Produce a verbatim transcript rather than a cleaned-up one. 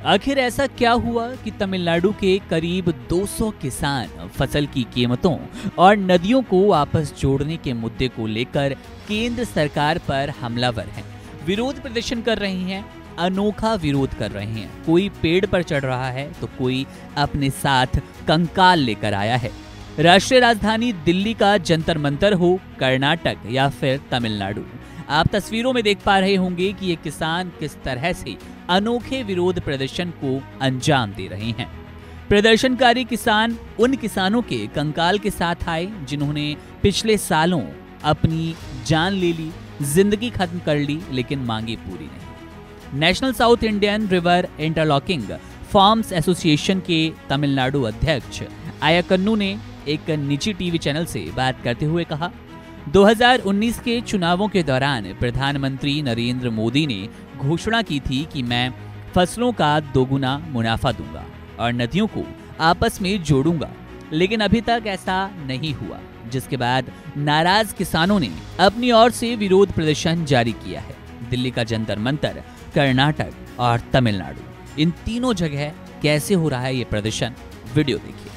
आखिर ऐसा क्या हुआ कि तमिलनाडु के करीब दो सौ किसान फसल की कीमतों और नदियों को आपस जोड़ने के मुद्दे को लेकर केंद्र सरकार पर हमलावर हैं, विरोध प्रदर्शन कर रहे हैं, अनोखा विरोध कर रहे हैं। कोई पेड़ पर चढ़ रहा है तो कोई अपने साथ कंकाल लेकर आया है। राष्ट्रीय राजधानी दिल्ली का जंतर मंतर हो, कर्नाटक या फिर तमिलनाडु, आप तस्वीरों में देख पा रहे होंगे कि ये किसान किस तरह से अनोखे विरोध प्रदर्शन को अंजाम दे रहे हैं। प्रदर्शनकारी किसान उन किसानों के कंकाल के साथ आए जिन्होंने पिछले सालों अपनी जान ले ली, जिंदगी खत्म कर ली, लेकिन मांगे पूरी नहीं। National south Indian river interlinking farmers association के तमिलनाडु अध्यक्ष आयकन्नू ने एक निजी टीवी चैनल से बात करते हुए कहा, दो हज़ार उन्नीस के चुनावों के दौरान प्रधानमंत्री नरेंद्र मोदी ने घोषणा की थी कि मैं फसलों का दोगुना मुनाफा दूंगा और नदियों को आपस में जोड़ूंगा, लेकिन अभी तक ऐसा नहीं हुआ, जिसके बाद नाराज किसानों ने अपनी ओर से विरोध प्रदर्शन जारी किया है। दिल्ली का जंतर मंतर, कर्नाटक और तमिलनाडु, इन तीनों जगह कैसे हो रहा है ये प्रदर्शन, वीडियो देखिए।